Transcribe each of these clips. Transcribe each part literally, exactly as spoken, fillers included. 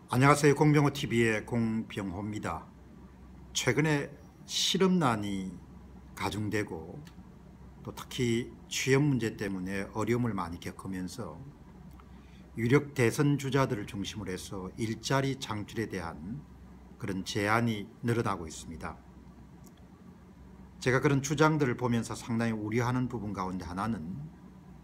안녕하세요. 공병호티비의 공병호입니다. 최근에 실업난이 가중되고 또 특히 취업 문제 때문에 어려움을 많이 겪으면서 유력 대선 주자들을 중심으로 해서 일자리 창출에 대한 그런 제안이 늘어나고 있습니다. 제가 그런 주장들을 보면서 상당히 우려하는 부분 가운데 하나는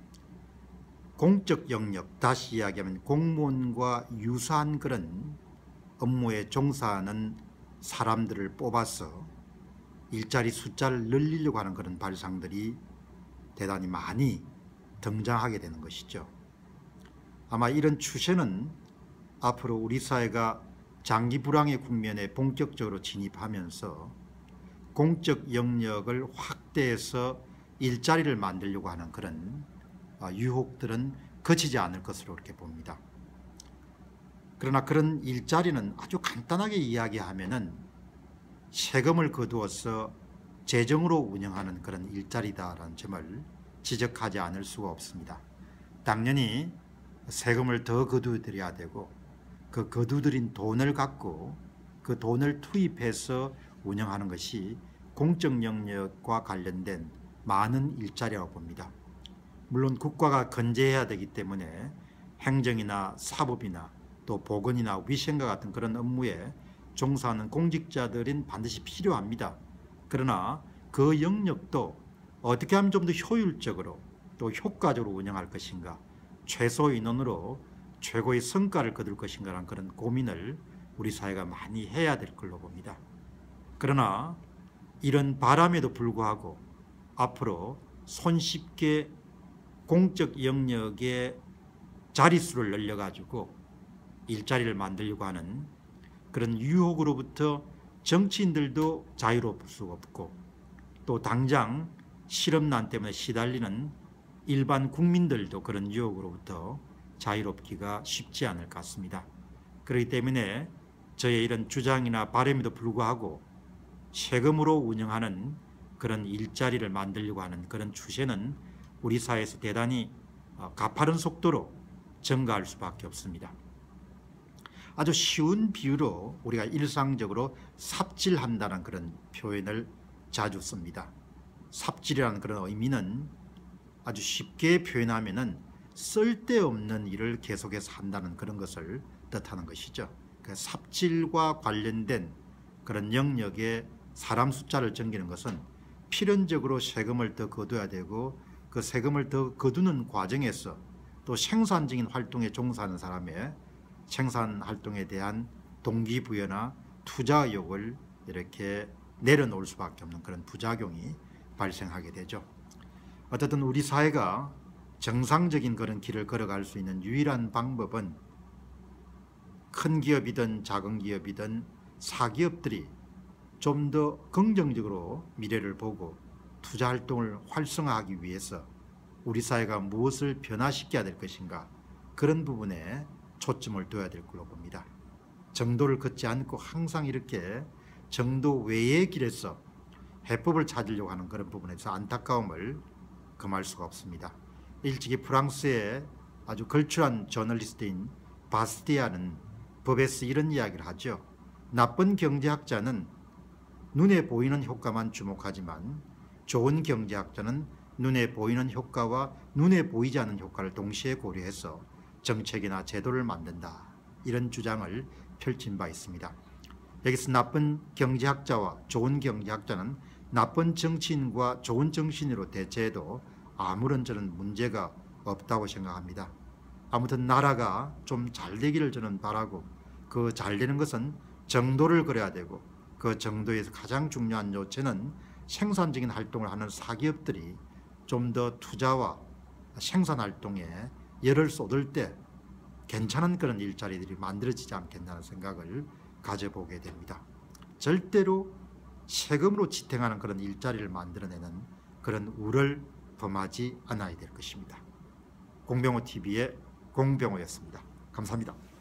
공적 영역, 다시 이야기하면 공무원과 유사한 그런 업무에 종사하는 사람들을 뽑아서 일자리 숫자를 늘리려고 하는 그런 발상들이 대단히 많이 등장하게 되는 것이죠. 아마 이런 추세는 앞으로 우리 사회가 장기 불황의 국면에 본격적으로 진입하면서 공적 영역을 확대해서 일자리를 만들려고 하는 그런 유혹들은 그치지 않을 것으로 그렇게 봅니다. 그러나 그런 일자리는 아주 간단하게 이야기하면은 세금을 거두어서 재정으로 운영하는 그런 일자리다라는 점을 지적하지 않을 수가 없습니다. 당연히 세금을 더 거두드려야 되고 그 거두들인 돈을 갖고 그 돈을 투입해서 운영하는 것이 공적 영역과 관련된 많은 일자리라고 봅니다. 물론 국가가 건재해야 되기 때문에 행정이나 사법이나 또 보건이나 위생과 같은 그런 업무에 종사하는 공직자들은 반드시 필요합니다. 그러나 그 영역도 어떻게 하면 좀 더 효율적으로 또 효과적으로 운영할 것인가, 최소 인원으로 최고의 성과를 거둘 것인가라는 그런 고민을 우리 사회가 많이 해야 될 걸로 봅니다. 그러나 이런 바람에도 불구하고 앞으로 손쉽게 공적 영역의 자릿수를 늘려가지고 일자리를 만들려고 하는 그런 유혹으로부터 정치인들도 자유로울 수 없고 또 당장 실업난 때문에 시달리는 일반 국민들도 그런 유혹으로부터 자유롭기가 쉽지 않을 것 같습니다. 그렇기 때문에 저의 이런 주장이나 바람에도 불구하고 세금으로 운영하는 그런 일자리를 만들려고 하는 그런 추세는 우리 사회에서 대단히 가파른 속도로 증가할 수밖에 없습니다. 아주 쉬운 비유로 우리가 일상적으로 삽질한다는 그런 표현을 자주 씁니다. 삽질이라는 그런 의미는 아주 쉽게 표현하면은 쓸데없는 일을 계속해서 한다는 그런 것을 뜻하는 것이죠. 그 삽질과 관련된 그런 영역에 사람 숫자를 정기는 것은 필연적으로 세금을 더 거둬야 되고 그 세금을 더 거두는 과정에서 또 생산적인 활동에 종사하는 사람의 생산 활동에 대한 동기부여나 투자 의욕을 이렇게 내려놓을 수밖에 없는 그런 부작용이 발생하게 되죠. 어쨌든 우리 사회가 정상적인 그런 길을 걸어갈 수 있는 유일한 방법은 큰 기업이든 작은 기업이든 사기업들이 좀 더 긍정적으로 미래를 보고 투자 활동을 활성화하기 위해서 우리 사회가 무엇을 변화시켜야 될 것인가, 그런 부분에 초점을 둬야 될 걸로 봅니다. 정도를 걷지 않고 항상 이렇게 정도 외의 길에서 해법을 찾으려고 하는 그런 부분에서 안타까움을 금할 수가 없습니다. 일찍이 프랑스의 아주 걸출한 저널리스트인 바스티아는 법에서 이런 이야기를 하죠. 나쁜 경제학자는 눈에 보이는 효과만 주목하지만 좋은 경제학자는 눈에 보이는 효과와 눈에 보이지 않는 효과를 동시에 고려해서 정책이나 제도를 만든다, 이런 주장을 펼친 바 있습니다. 여기서 나쁜 경제학자와 좋은 경제학자는 나쁜 정치인과 좋은 정치인으로 대체해도 아무런 저는 문제가 없다고 생각합니다. 아무튼 나라가 좀 잘 되기를 저는 바라고, 그 잘 되는 것은 정도를 그려야 되고 그 정도에서 가장 중요한 요체는 생산적인 활동을 하는 사기업들이 좀 더 투자와 생산 활동에 열을 쏟을 때 괜찮은 그런 일자리들이 만들어지지 않겠다는 생각을 가져보게 됩니다. 절대로 세금으로 지탱하는 그런 일자리를 만들어내는 그런 우를 범하지 않아야 될 것입니다. 공병호티비의 공병호였습니다. 감사합니다.